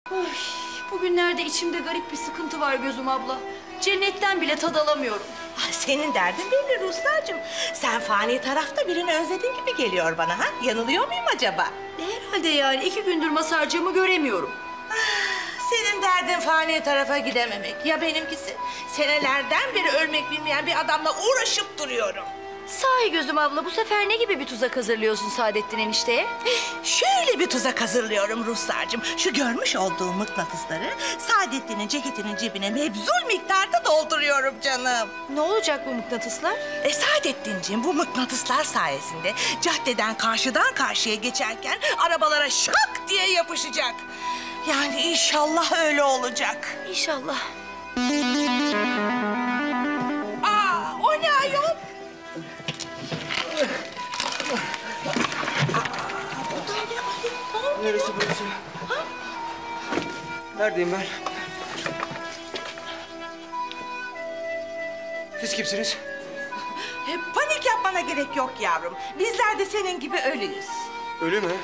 Ay, bugünlerde içimde garip bir sıkıntı var Gözüm abla. Cennetten bile tad alamıyorum. Ay, senin derdin belli Ruslarcığım. Sen fani tarafta birini özledin gibi geliyor bana ha? Yanılıyor muyum acaba? Herhalde yani 2 gündür Masarcığımı göremiyorum. Senin derdin fani tarafa gidememek. Ya benimkisi? Senelerden beri ölmek bilmeyen bir adamla uğraşıp duruyorum. Sahi Gözüm abla, bu sefer ne gibi bir tuzak hazırlıyorsun Saadettin enişteye? Şöyle bir tuzak hazırlıyorum Ruslarcığım. Şu görmüş olduğum mıknatısları Saadettin'in ceketinin cebine mebzul miktarda dolduruyorum canım. Ne olacak bu mıknatıslar? Saadettinciğim, bu mıknatıslar sayesinde caddeden karşıdan karşıya geçerken arabalara şak diye yapışacak. Yani inşallah öyle olacak. İnşallah. O ne ayol? Neresi burası? Neredeyim ben? Siz kimsiniz? Panik yapmana gerek yok yavrum. Bizler de senin gibi ölüyüz. Ölü mü?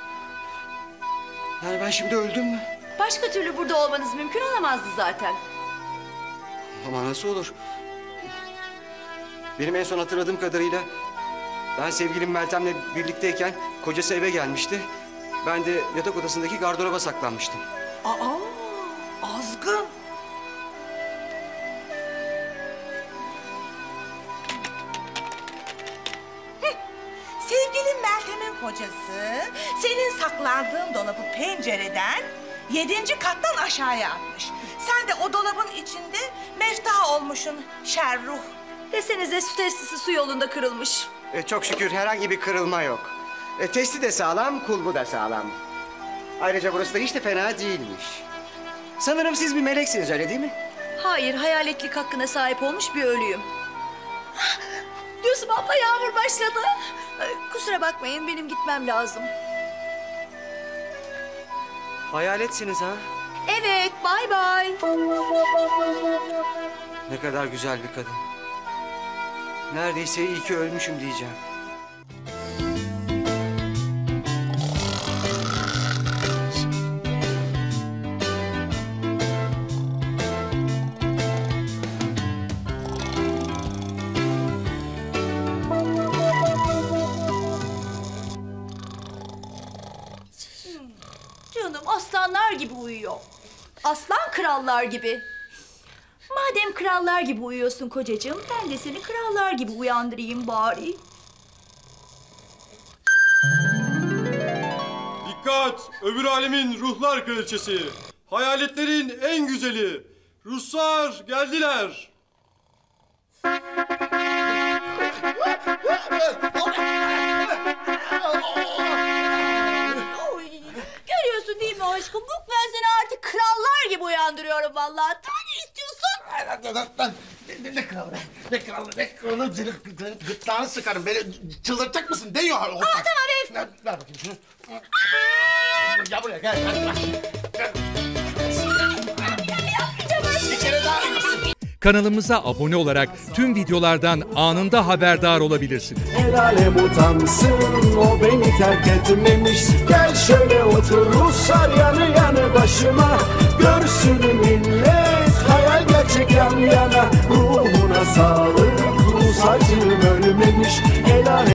Yani ben şimdi öldüm mü? Başka türlü burada olmanız mümkün olamazdı zaten. Ama nasıl olur? Benim en son hatırladığım kadarıyla ben sevgilim Meltem'le birlikteyken kocası eve gelmişti. Ben de yatak odasındaki gardıroba saklanmıştım. Azgın. Sevgilin Meltem'in kocası senin saklandığın dolabı pencereden 7. kattan aşağıya atmış. Sen de o dolabın içinde mefta olmuşsun şerruh. Desenize su testisi su yolunda kırılmış. Çok şükür herhangi bir kırılma yok. Testi de sağlam, kulbu da sağlam. Ayrıca burası da hiç de fena değilmiş. Sanırım siz bir meleksiniz, öyle değil mi? Hayır, hayaletlik hakkına sahip olmuş bir ölüyüm. Gözüm abla, yağmur başladı. Kusura bakmayın, benim gitmem lazım. Hayaletsiniz ha? Evet, bay bay. Ne kadar güzel bir kadın. Neredeyse iyi ki ölmüşüm diyeceğim. Canım aslanlar gibi uyuyor. Aslan krallar gibi. Madem krallar gibi uyuyorsun kocacığım, ben de seni krallar gibi uyandırayım bari. Dikkat! Öbür alemin ruhlar kraliçesi. Hayaletlerin en güzeli. Ruslar geldiler. Görüyorsun değil mi aşkım? Bak ben seni artık krallar gibi uyandırıyorum vallahi. Daha ne istiyorsun? Ne kralı be? Ne kralı? Ne kralı? Gırtlağını sıkarım. Beni çıldırtacak mısın? Deniyor. Tamam Ver bakayım şunu. Gel buraya gel. Gel. Bir kere daha. Kanalımıza abone olarak tüm videolardan anında haberdar olabilirsiniz. El alem utansın, o beni terk etmemiş. Gel şöyle otur Ruslar yanı yanı başıma. Görsün millet, hayal gerçek yan yana. Ruhuna sağlık, Rus acım ölmemiş. El alem